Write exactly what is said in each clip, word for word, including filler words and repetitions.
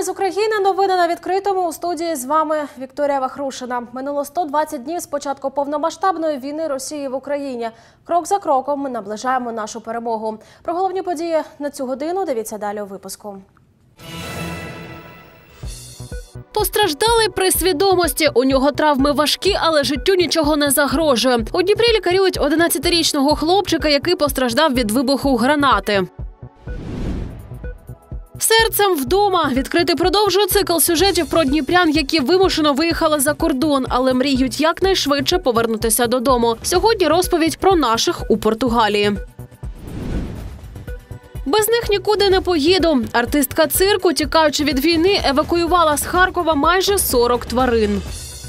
з України. Новини на відкритому. У студії з вами Вікторія Вахрушина. Минуло сто двадцять днів з початку повномасштабної війни Росії в Україні. Крок за кроком ми наближаємо нашу перемогу. Про головні події на цю годину дивіться далі у випуску. Постраждалий при свідомості. У нього травми важкі, але життю нічого не загрожує. У Дніпрі лікарюють одинадцятирічного хлопчика, який постраждав від вибуху гранати. Серцем вдома. Відкритий продовжує цикл сюжетів про дніпрян, які вимушено виїхали за кордон, але мріють якнайшвидше повернутися додому. Сьогодні розповідь про наших у Португалії. Без них нікуди не поїду. Артистка цирку, тікаючи від війни, евакуювала з Харкова майже сорок тварин.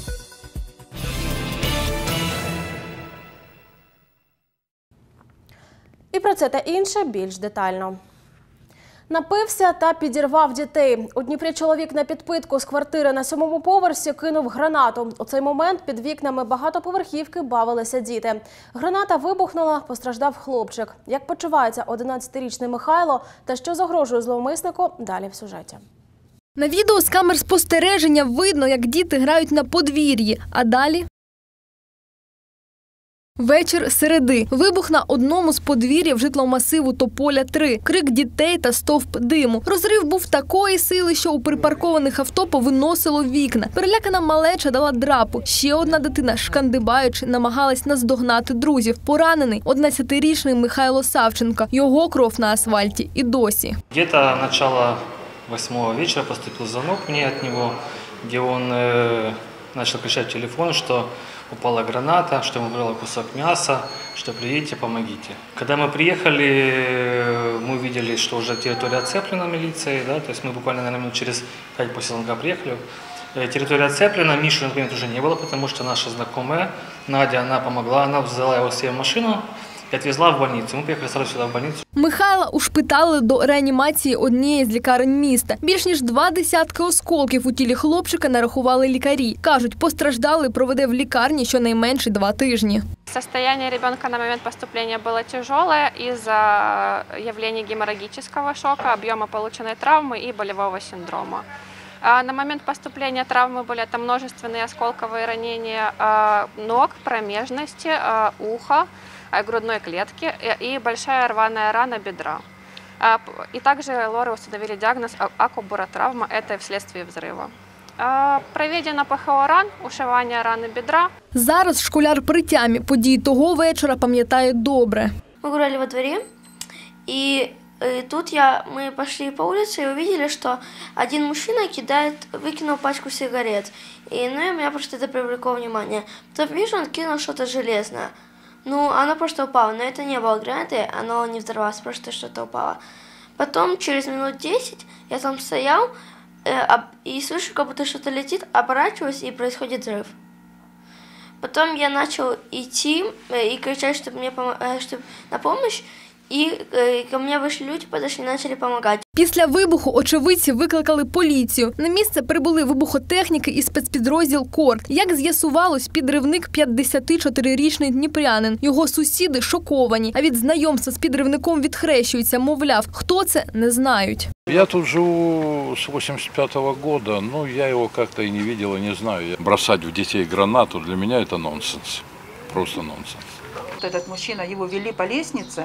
І про це та інше більш детально. Напився та підірвав дітей. У Дніпрі чоловік на підпитку з квартири на сьомому поверсі кинув гранату. У цей момент під вікнами багатоповерхівки бавилися діти. Граната вибухнула, постраждав хлопчик. Як почувається одинадцятирічний Михайло та що загрожує зловмиснику – далі в сюжеті. На відео з камер спостереження видно, як діти грають на подвір'ї, а далі… Вечір середи. Вибух на одному з подвір'їв житломасиву Тополя три. Крик дітей та стовп диму. Розрив був такої сили, що у припаркованих авто повиносило вікна. Перелякана малеча дала драпу. Ще одна дитина, шкандибаючи, намагалась наздогнати друзів. Поранений одинадцятирічний Михайло Савченко. Його кров на асфальті і досі. Где-то начало восьмого вечера поступил звонок мне от него, где он э, начал кричать в телефон, что упала граната, что ему брало кусок мяса, что приедете, помогите. Когда мы приехали, мы увидели, что уже территория оцеплена милицией, да, то есть мы буквально, наверное, минут через пять после звонка приехали. Территория оцеплена, Миши, например, уже не было, потому что наша знакомая Надя, она помогла, она взяла его себе в машину і відвезла в больницю. Ми приїхали сразу сюди в больницю. Михайла ушпитали до реанімації однієї з лікарень міста. Більш ніж два десятки осколків у тілі хлопчика нарахували лікарі. Кажуть, постраждалий проведе в лікарні щонайменше два тижні. Состояние ребенка на момент поступления было тяжелое из-за явления геморрагического шока, объема полученной травмы и болевого синдрома. На момент поступления травмы были это множественные осколковые ранения ног, промежности, уха, грудной клетки и большая рваная рана бедра. И также лоры установили диагноз акубаротравма, это вследствие взрыва. Проведено ПХО ран, ушивання рани бедра. Зараз школяр при тямі. Події того вечора пам'ятає добре. Ми гуляли во дворі, і И тут я, мы пошли по улице и увидели, что один мужчина кидает, выкинул пачку сигарет. И ну, и меня просто это привлекло внимание. Потом вижу, он кинул что-то железное. Ну, оно просто упало, но это не было гранаты, оно не взорвалось, просто что-то упало. Потом, через минут десять, я там стоял э, и слышу, как будто что-то летит, оборачиваюсь, и происходит взрыв. Потом я начал идти э, и кричать, чтобы мне пом- э, чтобы на помощь. І ко мені вийшли люди, підійшли і почали допомагати. Після вибуху очевидці викликали поліцію. На місце прибули вибухотехніки і спецпідрозділ «Корд». Як з'ясувалось, підривник п'ятдесятичотирирічний дніпрянин. Його сусіди шоковані, а від знайомства з підривником відхрещуються. Мовляв, хто це – не знають. Я тут живу с восемьдесят пятого года, ну я его как-то и не видел, и не знаю. Бросать в детей гранату для меня это нонсенс, просто нонсенс. Вот этот мужчина, его вели по лестнице.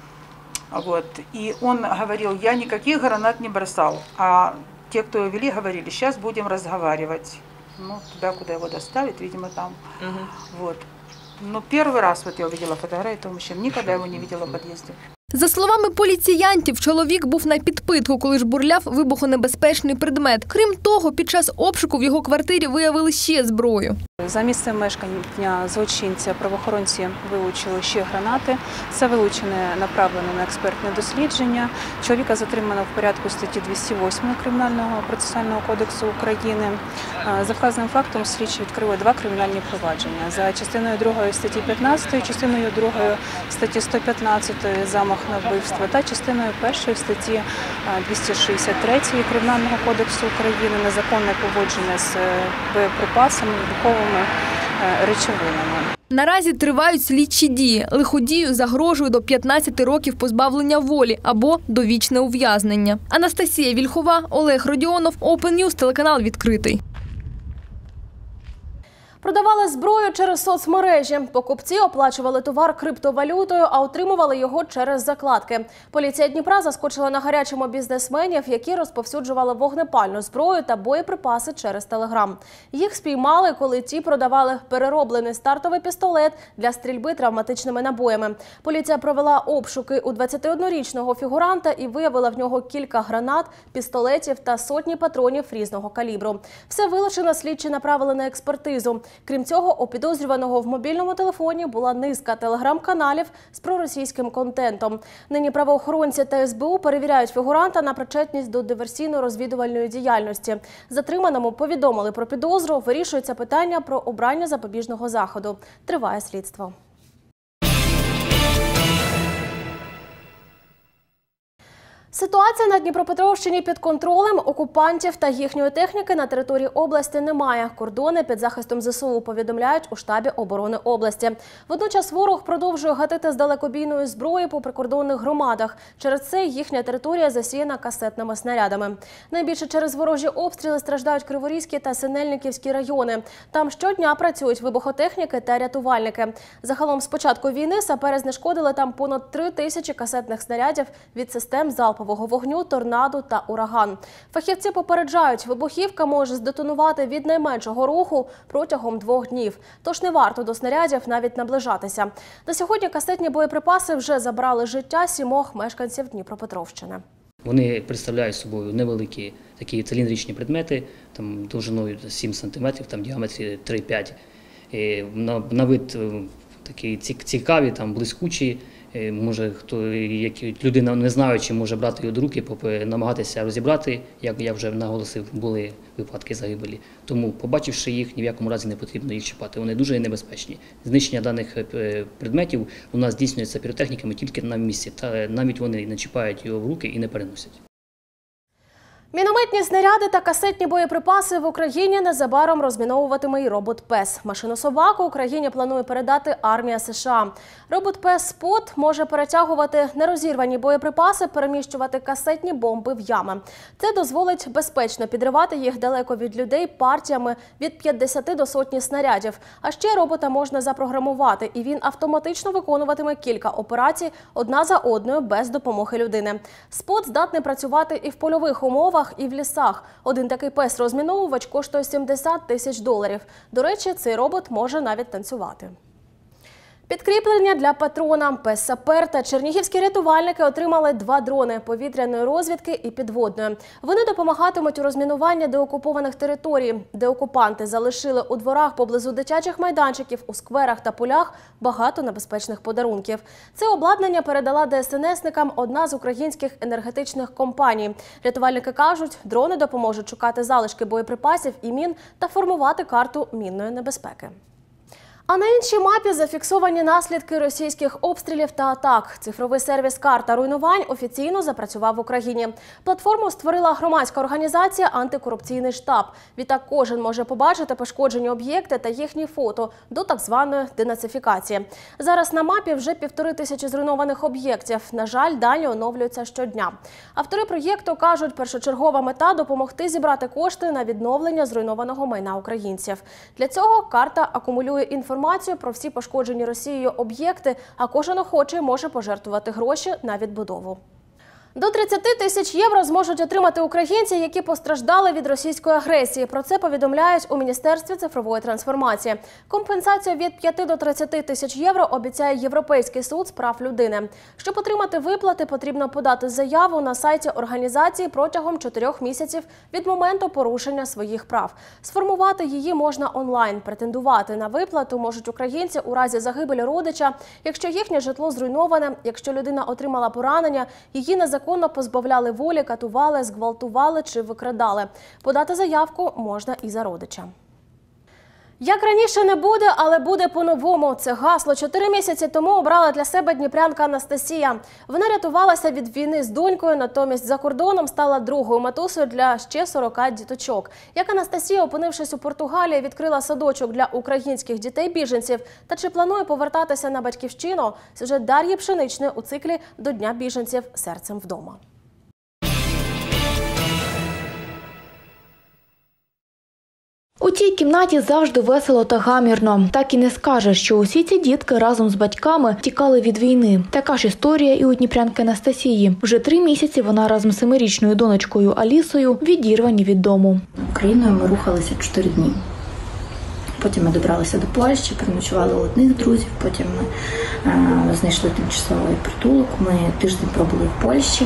Вот. И он говорил, я никаких гранат не бросал. А те, кто его вели, говорили, сейчас будем разговаривать. Ну, туда, куда его доставить, видимо, там. Угу. Вот. Но первый раз вот я увидела фотографию этого мужчины, никогда его не видела в подъезде. За словами поліціянтів, чоловік був на підпитку, коли ж бурляв вибухонебезпечний предмет. Крім того, під час обшуку в його квартирі виявили ще зброю. За місцем мешкання злочинця правоохоронці вилучили ще гранати. Це вилучене направлено на експертне дослідження. Чоловіка затримано в порядку статті двісті восьмої Кримінального процесуального кодексу України. За вказаним фактом слідчі відкрили два кримінальні провадження. За частиною другої статті п'ятнадцятої, частиною другої статті сто п'ятнадцятої замах на вбивство та частиною першої статті двісті шістдесят три Кримінального кодексу України незаконне поводження з боєприпасами, вибуховими е, речовинами. Наразі тривають слідчі дії. Лиходію загрожує до п'ятнадцяти років позбавлення волі або довічне ув'язнення. Анастасія Вільхова, Олег Родіонов, Open News, телеканал «Відкритий». Продавали зброю через соцмережі. Покупці оплачували товар криптовалютою, а отримували його через закладки. Поліція Дніпра заскочила на гарячому бізнесменів, які розповсюджували вогнепальну зброю та боєприпаси через Телеграм. Їх спіймали, коли ті продавали перероблений стартовий пістолет для стрільби травматичними набоями. Поліція провела обшуки у двадцятиоднорічного фігуранта і виявила в нього кілька гранат, пістолетів та сотні патронів різного калібру. Все вилучено, слідчі направили на експертизу. Крім цього, у підозрюваного в мобільному телефоні була низка телеграм-каналів з проросійським контентом. Нині правоохоронці та ес бе у перевіряють фігуранта на причетність до диверсійно-розвідувальної діяльності. Затриманому повідомили про підозру, вирішується питання про обрання запобіжного заходу. Триває слідство. Ситуація на Дніпропетровщині під контролем. Окупантів та їхньої техніки на території області немає. Кордони під захистом зе се у, повідомляють у штабі оборони області. Водночас ворог продовжує гатити з далекобійної зброї по прикордонних громадах. Через це їхня територія засіяна касетними снарядами. Найбільше через ворожі обстріли страждають Криворізький та Синельниківський райони. Там щодня працюють вибухотехніки та рятувальники. Загалом з початку війни сапери знешкодили там понад три тисячі касетних снарядів від систем залпового вогню, торнадо та ураган. Фахівці попереджають, вибухівка може здетонувати від найменшого руху протягом двох днів. Тож не варто до снарядів навіть наближатися. На сьогодні касетні боєприпаси вже забрали життя сімох мешканців Дніпропетровщини. Вони представляють собою невеликі такі циліндричні предмети, там довжиною сім сантиметрів, там діаметрі три-п'ять. На, на вид такі цікаві, там блискучі. Може, хто, як людина не знаючи, може брати його до руки, намагатися розібрати, як я вже наголосив, були випадки загибелі. Тому, побачивши їх, ні в якому разі не потрібно їх чіпати. Вони дуже небезпечні. Знищення даних предметів у нас здійснюється піротехніками тільки на місці. Та навіть вони не чіпають його в руки і не переносять. Мінометні снаряди та касетні боєприпаси в Україні незабаром розміновуватиме і робот-пес. Машину-собаку Україні планує передати армія США. Робот-пес «Спот» може перетягувати нерозірвані боєприпаси, переміщувати касетні бомби в ями. Це дозволить безпечно підривати їх далеко від людей партіями від п'ятдесяти до сотні снарядів. А ще робота можна запрограмувати, і він автоматично виконуватиме кілька операцій одна за одною без допомоги людини. «Спот» здатний працювати і в польових умовах, і в лісах. Один такий пес-розміновувач коштує сімдесят тисяч доларів. До речі, цей робот може навіть танцювати. Підкріплення для патрона. Пес-сапер та чернігівські рятувальники отримали два дрони – повітряної розвідки і підводної. Вони допомагатимуть у розмінуванні деокупованих територій, де окупанти залишили у дворах поблизу дитячих майданчиків, у скверах та полях багато небезпечних подарунків. Це обладнання передала де ес ен есникам одна з українських енергетичних компаній. Рятувальники кажуть, дрони допоможуть шукати залишки боєприпасів і мін та формувати карту мінної небезпеки. А на іншій мапі зафіксовані наслідки російських обстрілів та атак. Цифровий сервіс «Карта руйнувань» офіційно запрацював в Україні. Платформу створила громадська організація «Антикорупційний штаб». Відтак кожен може побачити пошкоджені об'єкти та їхні фото до так званої денацифікації. Зараз на мапі вже півтори тисячі зруйнованих об'єктів. На жаль, дані оновлюються щодня. Автори проєкту кажуть, першочергова мета – допомогти зібрати кошти на відновлення зруйнованого майна українців. Для цього «Карта» акумулює інформацію інформацію про всі пошкоджені Росією об'єкти, а кожен охочий може пожертвувати гроші на відбудову. До тридцяти тисяч євро зможуть отримати українці, які постраждали від російської агресії. Про це повідомляють у Міністерстві цифрової трансформації. Компенсацію від п'яти до тридцяти тисяч євро обіцяє Європейський суд з прав людини. Щоб отримати виплати, потрібно подати заяву на сайті організації протягом чотирьох місяців від моменту порушення своїх прав. Сформувати її можна онлайн. Претендувати на виплату можуть українці у разі загибелі родича, якщо їхнє житло зруйноване, якщо людина отримала поранення, її незаконно Законно позбавляли волі, катували, зґвалтували чи викрадали. Подати заявку можна і за родича. Як раніше не буде, але буде по-новому. Це гасло чотири місяці тому обрала для себе дніпрянка Анастасія. Вона рятувалася від війни з донькою, натомість за кордоном стала другою матусею для ще сорока діточок. Як Анастасія, опинившись у Португалії, відкрила садочок для українських дітей-біженців та чи планує повертатися на батьківщину, сюжет Дар'ї Пшеничної у циклі «До Дня біженців. Серцем вдома». У цій кімнаті завжди весело та гамірно. Так і не скажеш, що усі ці дітки разом з батьками тікали від війни. Така ж історія і у дніпрянки Анастасії. Вже три місяці вона разом з семирічною донечкою Алісою відірвані від дому. Україною ми рухалися чотири дні. Потім ми добралися до Польщі, переночували у одних друзів, потім ми е, знайшли тимчасовий притулок, ми тиждень пробули в Польщі.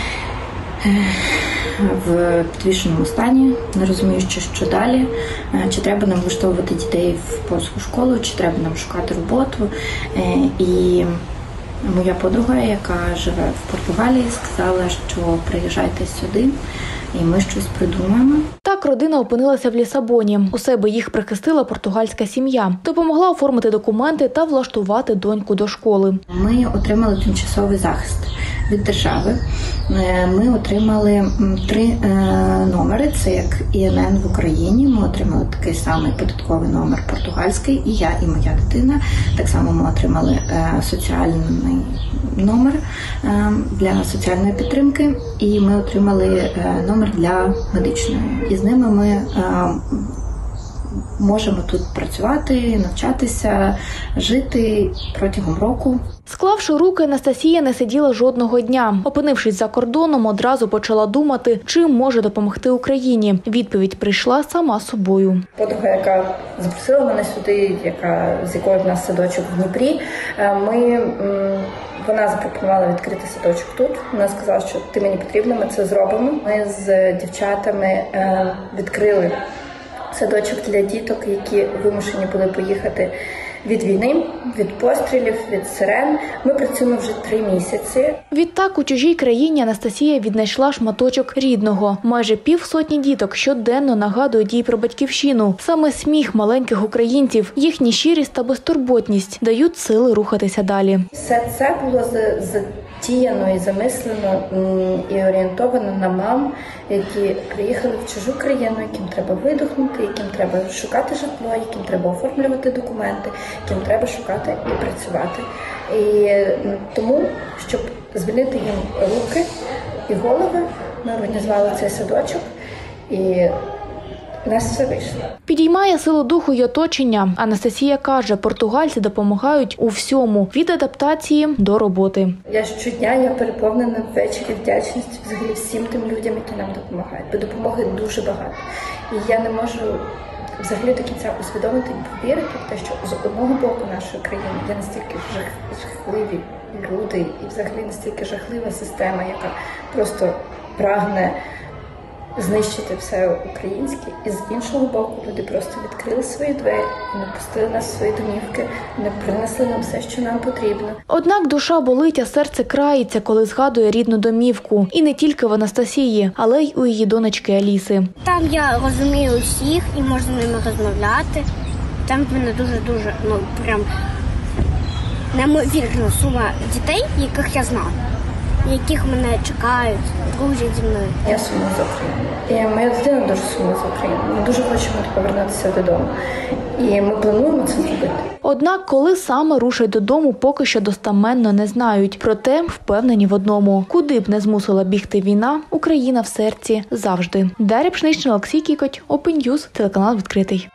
В підвішеному стані, не розуміючи, що далі, чи треба нам влаштовувати дітей в польську школу, чи треба нам шукати роботу. І моя подруга, яка живе в Португалії, сказала, що приїжджайте сюди, і ми щось придумаємо. Так родина опинилася в Лісабоні. У себе їх прихистила португальська сім'я. Допомогла оформити документи та влаштувати доньку до школи. Ми отримали тимчасовий захист від держави. Ми отримали три номери, це як І Ен Ен в Україні. Ми отримали такий самий податковий номер португальський, і я, і моя дитина. Так само ми отримали соціальний номер для соціальної підтримки, і ми отримали номер для медичної. І з ними ми можемо тут працювати, навчатися, жити протягом року. Склавши руки, Анастасія не сиділа жодного дня. Опинившись за кордоном, одразу почала думати, чим може допомогти Україні. Відповідь прийшла сама собою. Подруга, яка запросила мене сюди, яка, з якою в нас садочок в Дніпрі, ми, вона запропонувала відкрити садочок тут. Вона сказала, що ти мені потрібна, ми це зробимо. Ми з дівчатами відкрили садочок для діток, які вимушені були поїхати від війни, від пострілів, від сирен. Ми працюємо вже три місяці. Відтак у чужій країні Анастасія віднайшла шматочок рідного. Майже півсотні діток щоденно нагадують їй про батьківщину. Саме сміх маленьких українців, їхні щирість та безтурботність дають сили рухатися далі. Все це було затіяно і замислено і орієнтовано на мам, які приїхали в чужу країну, яким треба видихнути, яким треба шукати житло, яким треба оформлювати документи, яким треба шукати і працювати. І тому, щоб звільнити їм руки і голови, ми організували цей садочок, і у нас все вийшло. Підіймає силу духу й оточення. Анастасія каже, португальці допомагають у всьому – від адаптації до роботи. Я щодня я переповнена ввечері вдячністю взагалі всім тим людям, які нам допомагають. Бо допомоги дуже багато. І я не можу взагалі до кінця усвідомити і повірити в те, що з одного боку нашої країни є настільки жахливі люди і взагалі настільки жахлива система, яка просто прагне знищити все українське. І з іншого боку, люди просто відкрили свої двері, не пустили нас в свої домівки, не принесли нам все, що нам потрібно. Однак душа болить, а серце крається, коли згадує рідну домівку. І не тільки в Анастасії, але й у її донечки Аліси. Там я розумію усіх і можу з ними розмовляти. Там в мене дуже-дуже, ну, прям неймовірна сума дітей, яких я знаю, яких мене чекають, дружать зі мною. Я сумую за Україну. І моя дитина дуже сумує за Україну. Ми дуже хочемо повернутися додому. І ми плануємо це зробити. Однак, коли саме рушать додому, поки що достаменно не знають. Проте впевнені в одному. Куди б не змусила бігти війна, Україна в серці завжди. Дар'я Пшенична, Олексій Кікоть, Open News, телеканал «Відкритий».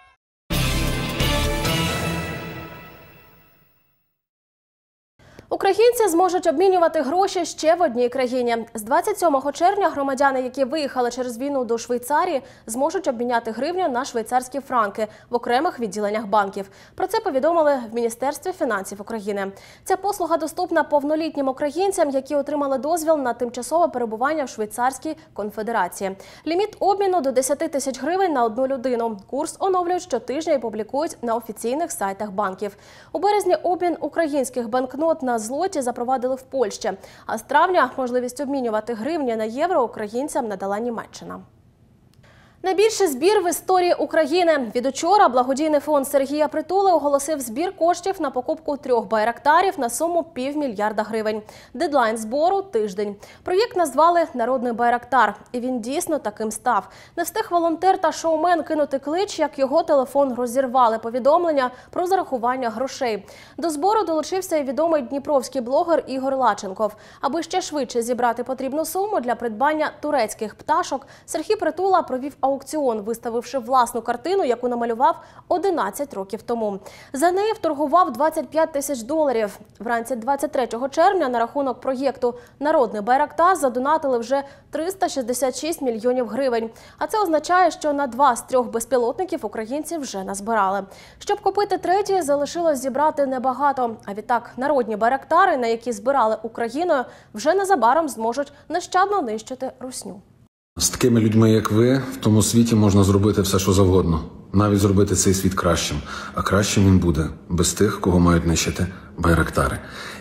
Українці зможуть обмінювати гроші ще в одній країні. З двадцять сьомого червня громадяни, які виїхали через війну до Швейцарії, зможуть обміняти гривню на швейцарські франки в окремих відділеннях банків. Про це повідомили в Міністерстві фінансів України. Ця послуга доступна повнолітнім українцям, які отримали дозвіл на тимчасове перебування в Швейцарській конфедерації. Ліміт обміну до десяти тисяч гривень на одну людину. Курс оновлюють щотижня і публікують на офіційних сайтах банків. У березні обмін українських банкнот на злоті запровадили в Польщі. А з травня можливість обмінювати гривні на євро українцям надала Німеччина. Найбільший збір в історії України. Від учора благодійний фонд Сергія Притули оголосив збір коштів на покупку трьох байрактарів на суму півмільярда гривень. Дедлайн збору – тиждень. Проєкт назвали «Народний байрактар». І він дійсно таким став. Не встиг волонтер та шоумен кинути клич, як його телефон розірвали повідомлення про зарахування грошей. До збору долучився і відомий дніпровський блогер Ігор Лаченков. Аби ще швидше зібрати потрібну суму для придбання турецьких пташок, Сергій Притула провів аукціон, виставивши власну картину, яку намалював одинадцять років тому. За неї вторгував двадцять п'ять тисяч доларів. Вранці двадцять третього червня на рахунок проєкту «Народний байрактар» задонатили вже триста шістдесят шість мільйонів гривень. А це означає, що на два з трьох безпілотників українці вже назбирали. Щоб купити третій, залишилось зібрати небагато. А відтак народні байрактари, на які збирали Україною, вже незабаром зможуть нещадно нищити русню. З такими людьми, як ви, в тому світі можна зробити все, що завгодно. Навіть зробити цей світ кращим. А кращим він буде без тих, кого мають нищити байрактари.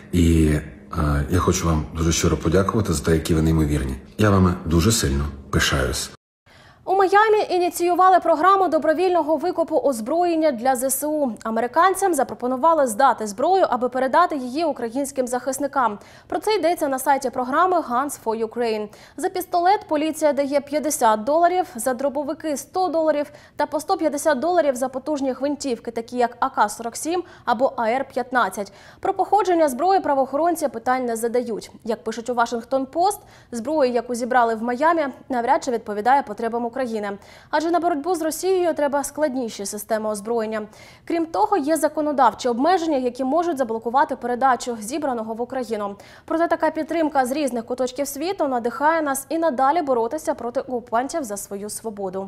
І е, я хочу вам дуже щиро подякувати за те, які ви неймовірні. Я вами дуже сильно пишаюсь. У Майамі ініціювали програму добровільного викупу озброєння для зе се у. Американцям запропонували здати зброю, аби передати її українським захисникам. Про це йдеться на сайті програми Guns for Ukraine. За пістолет поліція дає п'ятдесят доларів, за дробовики – сто доларів та по сто п'ятдесят доларів за потужні гвинтівки, такі як а ка сорок сім або а ер п'ятнадцять. Про походження зброї правоохоронці питань не задають. Як пишуть у Вашингтон-Пост, зброю, яку зібрали в Майамі, навряд чи відповідає потребам України. Адже на боротьбу з Росією треба складніші системи озброєння. Крім того, є законодавчі обмеження, які можуть заблокувати передачу зібраного в Україну. Проте така підтримка з різних куточків світу надихає нас і надалі боротися проти окупантів за свою свободу.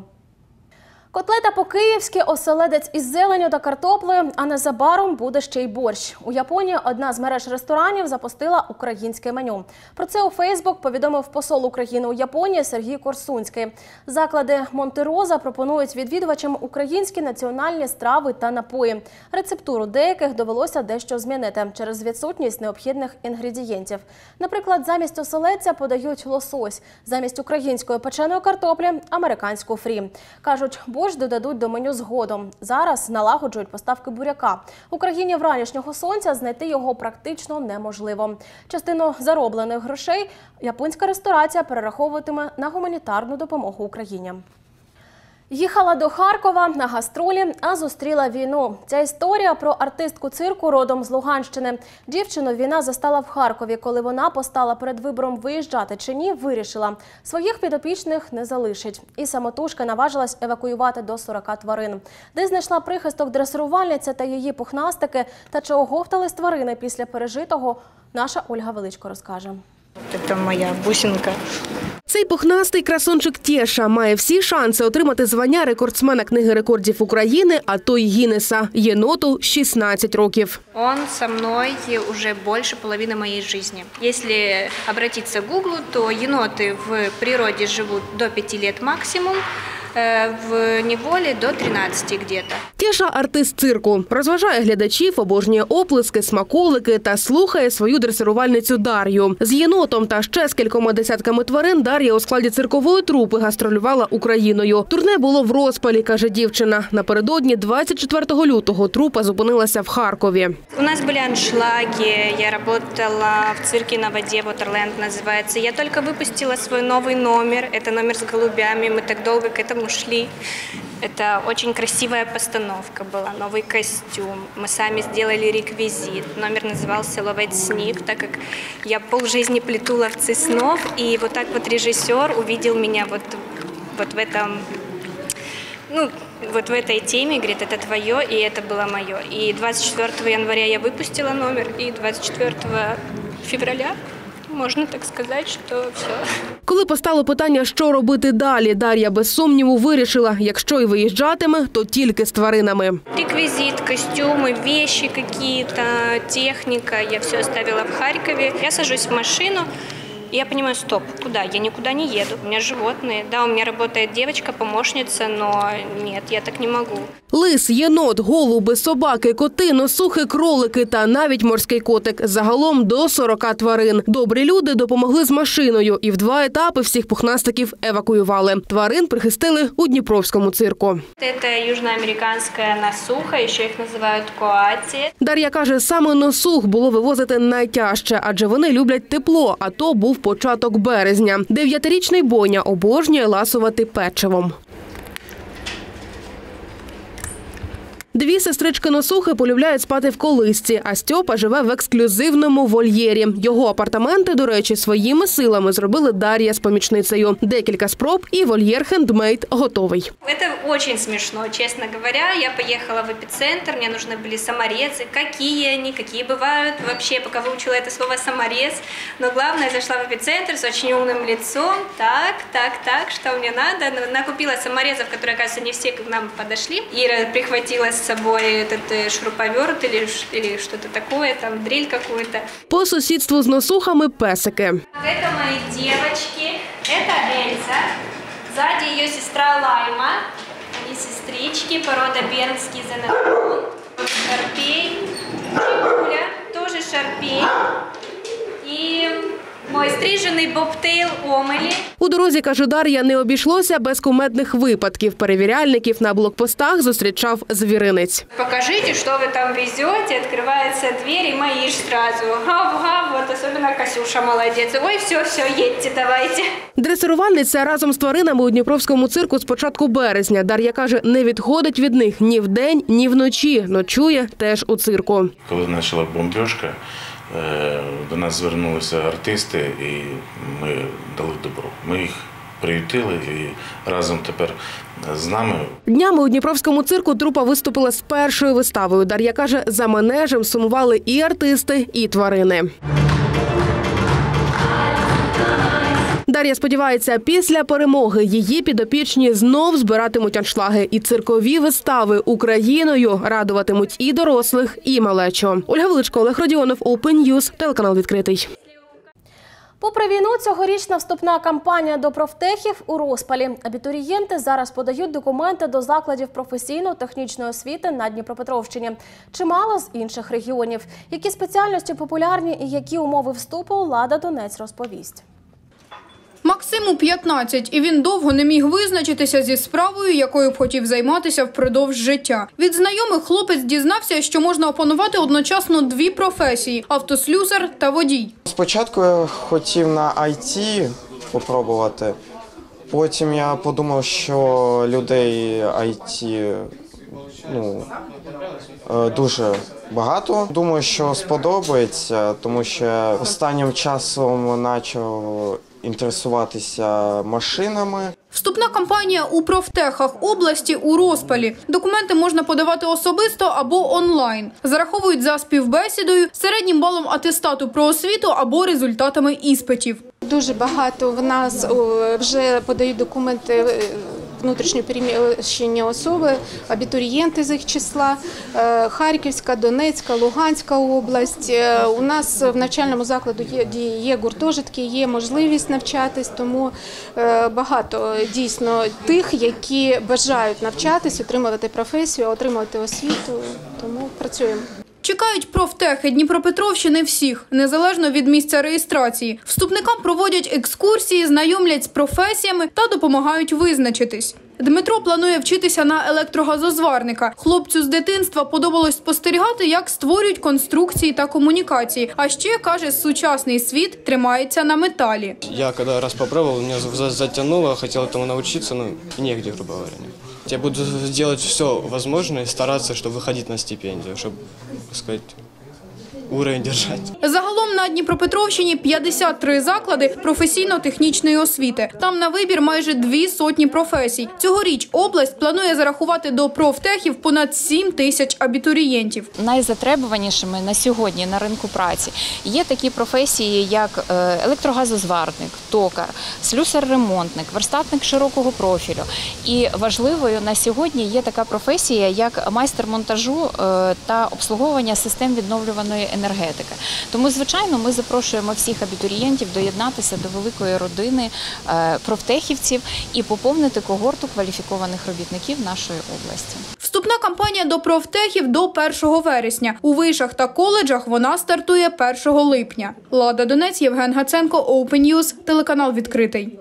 Котлета по-київськи, оселедець із зеленню та картоплею, а незабаром буде ще й борщ. У Японії одна з мереж ресторанів запустила українське меню. Про це у Фейсбук повідомив посол України у Японії Сергій Корсунський. Заклади Монте-Роза пропонують відвідувачам українські національні страви та напої. Рецептуру деяких довелося дещо змінити через відсутність необхідних інгредієнтів. Наприклад, замість оселедця подають лосось, замість української печеної картоплі – американську фрі. Кажуть, борщ додадуть до меню згодом. Зараз налагоджують поставки буряка. У країні вранішнього сонця знайти його практично неможливо. Частину зароблених грошей японська ресторація перераховуватиме на гуманітарну допомогу Україні. Їхала до Харкова на гастролі, а зустріла війну. Ця історія про артистку цирку родом з Луганщини. Дівчину війна застала в Харкові. Коли вона постала перед вибором виїжджати чи ні, вирішила – своїх підопічних не залишить. І самотужки наважилась евакуювати до сорока тварин. Де знайшла прихисток дресирувальниця та її пухнастики, та чи оговтались тварини після пережитого, наша Ольга Величко розкаже. Це моя бусинка. Цей пухнастий красунчик Теша має всі шанси отримати звання рекордсмена Книги рекордів України, а то й Гіннеса. Єноту шістнадцять років. Он со мной уже больше половины моей жизни. Если обратиться к Гуглу, то еноты в природе живут до пяти лет максимум, в неволі до тринадцяти где-то. Теша – артист цирку. Розважає глядачів, обожнює оплески, смаколики та слухає свою дресирувальницю Дар'ю. З єнотом та ще з кількома десятками тварин Дар'я у складі циркової трупи гастролювала Україною. Турне було в розпалі, каже дівчина. Напередодні двадцять четвертого лютого трупа зупинилася в Харкові. У нас були аншлаги, я працювала в цирке на воді, Waterland називається. Я тільки випустила свій новий номер, це номер з голубями, ми так довго к этому шли. Это очень красивая постановка была, новый костюм. Мы сами сделали реквизит. Номер назывался «Ловить снив», так как я полжизни плету ловцы снов. И вот так вот режиссер увидел меня вот, вот в этом, ну, вот в этой теме, говорит, это твое, и это было мое. И двадцать четвёртого января я выпустила номер, и двадцать четвёртого февраля, можна так сказати, що все. Коли постало питання, що робити далі, Дар'я без сумніву вирішила, якщо і виїжджатиме, то тільки з тваринами. Реквізит, костюми, вещи какие-то, техніка, я все оставила в Харкові. Я сажусь в машину, И я понимаю, стоп, куда? Я никуда не еду, у меня животные. Да, у меня работает девочка, помощница, но нет, я так не могу. Лис, єнот, голуби, собаки, коти, носухи, кролики та навіть морський котик. Загалом до сорока тварин. Добрі люди допомогли з машиною і в два етапи всіх пухнастиків евакуювали. Тварин прихистили у Дніпровському цирку. Это южноамериканская носуха, ще їх називають коаті. Дар'я каже, саме носух було вивозити найтяжче, адже вони люблять тепло, а то був початок березня. Дев'ятирічний Боня обожнює ласувати печивом. Дві сестрички-носухи полюбляють спати в колисці, а Стьопа живе в ексклюзивному вольєрі. Його апартаменти, до речі, своїми силами зробили Дар'я з помічницею. Декілька спроб і вольєр хендмейд готовий. Это очень смешно, честно говоря. Я поехала в эпицентр, мне нужны были саморезы. Какие они, какие бывают вообще, пока выучила это слово «саморез». Но главное, зашла в эпицентр с очень умным лицом. Так, так, так, что мне надо. Накупила саморезов, которые, оказывается, не все к нам подошли. Ира прихватила с собой этот шуруповерт или, или что-то такое, там дрель какую-то. По сусідству з носухами песики. Это мои девочки, это Эльза, сзади ее сестра Лайма, они сестрички, порода бернский зенотон, шарпей, Чебуля, тоже шарпей и мой стрижений бобтейл Омелі. У дорозі, каже Дар'я, не обійшлося без кумедних випадків. Перевіряльників на блокпостах зустрічав звіринець. Покажите, что вы там везете. Открывается дверь, и мои ж сразу. Гав-гав, вот особенно Касюша молодец. Ой, все, все, едьте, давайте. Дресирувальниця разом з тваринами у Дніпровському цирку з початку березня. Дар'я каже, не відходить від них ні вдень, ні вночі. Ночує теж у цирку. Коли почала бомбіжка, до нас звернулися артисти і ми дали добро. Ми їх приютили і разом тепер з нами. Днями у Дніпровському цирку трупа виступила з першою виставою. Дар'я каже, за манежем сумували і артисти, і тварини. Дар'я сподівається, після перемоги її підопічні знов збиратимуть аншлаги. І циркові вистави Україною радуватимуть і дорослих, і малечу. Ольга Величко, Олег Родіонов, Open News, телеканал «Відкритий». Попри війну, цьогорічна вступна кампанія до профтехів у розпалі. Абітурієнти зараз подають документи до закладів професійно-технічної освіти на Дніпропетровщині. Чимало з інших регіонів. Які спеціальності популярні і які умови вступу, Лада Донець розповість. Максиму п'ятнадцять, і він довго не міг визначитися зі справою, якою б хотів займатися впродовж життя. Від знайомих хлопець дізнався, що можна опанувати одночасно дві професії – автослюсар та водій. Спочатку я хотів на ай ті спробувати, потім я подумав, що людей ай ті ну, дуже багато. Думаю, що сподобається, тому що останнім часом почав інтересуватися машинами. Вступна кампанія у профтехах області у розпалі. Документи можна подавати особисто або онлайн. Зараховують за співбесідою, середнім балом атестату про освіту або результатами іспитів. Дуже багато в нас вже подають документи внутрішньо переміщені особи, абітурієнти з їх числа, Харківська, Донецька, Луганська область. У нас в навчальному закладі є, є гуртожитки, є можливість навчатись, тому багато дійсно тих, які бажають навчатись, отримувати професію, отримувати освіту, тому працюємо. Чекають профтехи Дніпропетровщини всіх, незалежно від місця реєстрації. Вступникам проводять екскурсії, знайомлять з професіями та допомагають визначитись. Дмитро планує вчитися на електрогазозварника. Хлопцю з дитинства подобалось спостерігати, як створюють конструкції та комунікації. А ще, каже, сучасний світ тримається на металі. Я коли раз спробував, мене затягнуло, хотів этому навчитися, але негде, грубо говоря. Я буду робити все можливе і старатися, щоб виходити на стипендію, щоб, так сказати, уровень держати. Загалом на Дніпропетровщині п'ятдесят три заклади професійно-технічної освіти. Там на вибір майже дві сотні професій. Цьогоріч область планує зарахувати до профтехів понад сім тисяч абітурієнтів. Найзатребуванішими на сьогодні на ринку праці є такі професії, як електрогазозварник, токар, слюсар-ремонтник, верстатник широкого профілю. І важливою на сьогодні є така професія, як майстер монтажу та обслуговування систем відновлюваної енергетики. Тому, звичайно, звичайно, ми запрошуємо всіх абітурієнтів доєднатися до великої родини профтехівців і поповнити когорту кваліфікованих робітників нашої області. Вступна кампанія до профтехів до першого вересня. У вишах та коледжах вона стартує першого липня. Лада Донець, Євген Гаценко, Open News, телеканал «Відкритий».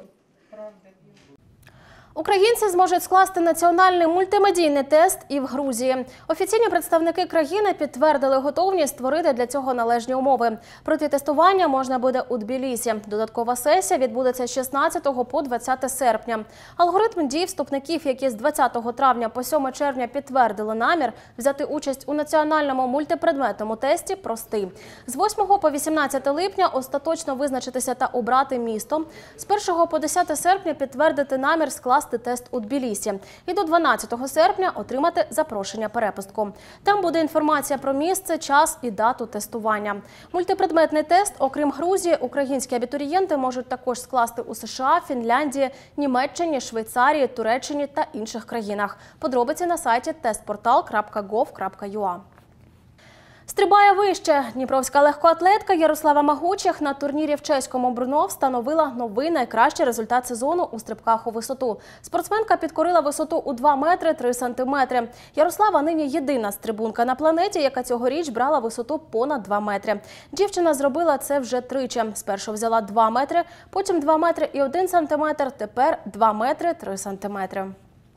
Українці зможуть скласти національний мультимедійний тест і в Грузії. Офіційні представники країни підтвердили готовність створити для цього належні умови. Пройти тестування можна буде у Тбілісі. Додаткова сесія відбудеться з шістнадцятого по двадцяте серпня. Алгоритм дій вступників, які з двадцятого травня по сьоме червня підтвердили намір взяти участь у національному мультипредметному тесті, простий. З восьмого по вісімнадцяте липня остаточно визначитися та обрати місто. З першого по десяте серпня підтвердити намір скласти тест у Тбілісі. І до дванадцятого серпня отримати запрошення перепустку. Там буде інформація про місце, час і дату тестування. Мультипредметний тест, окрім Грузії, українські абітурієнти можуть також скласти у США, Фінляндії, Німеччині, Швейцарії, Туреччині та інших країнах. Подробиці на сайті тестпортал крапка гов крапка ю а. Стрибає вище. Дніпровська легкоатлетка Ярослава Магучих на турнірі в чеському Брно встановила новий найкращий результат сезону у стрибках у висоту. Спортсменка підкорила висоту у два метри три сантиметри. Ярослава нині єдина стрибунка на планеті, яка цьогоріч брала висоту понад два метри. Дівчина зробила це вже тричі. Спершу взяла два метри, потім два метри і один сантиметр, тепер два метри три сантиметри.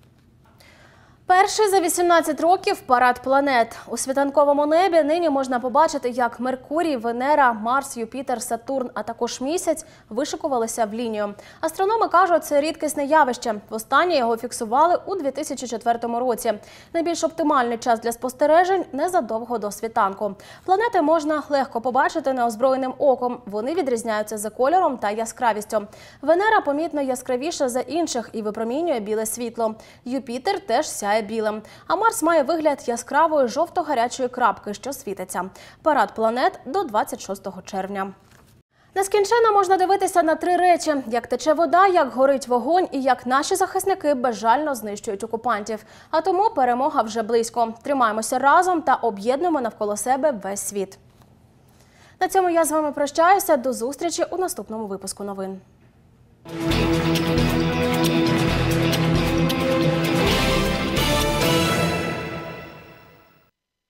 Перший за вісімнадцять років парад планет. У світанковому небі нині можна побачити, як Меркурій, Венера, Марс, Юпітер, Сатурн, а також Місяць вишикувалися в лінію. Астрономи кажуть, це рідкісне явище. Востаннє його фіксували у дві тисячі четвертому році. Найбільш оптимальний час для спостережень – незадовго до світанку. Планети можна легко побачити неозброєним оком. Вони відрізняються за кольором та яскравістю. Венера помітно яскравіша за інших і випромінює біле світло. Юпітер теж сяє білим. А Марс має вигляд яскравої жовто-гарячої крапки, що світиться. Парад планет до двадцять шостого червня. Нескінченно можна дивитися на три речі – як тече вода, як горить вогонь і як наші захисники безжально знищують окупантів. А тому перемога вже близько. Тримаємося разом та об'єднуємо навколо себе весь світ. На цьому я з вами прощаюся. До зустрічі у наступному випуску новин.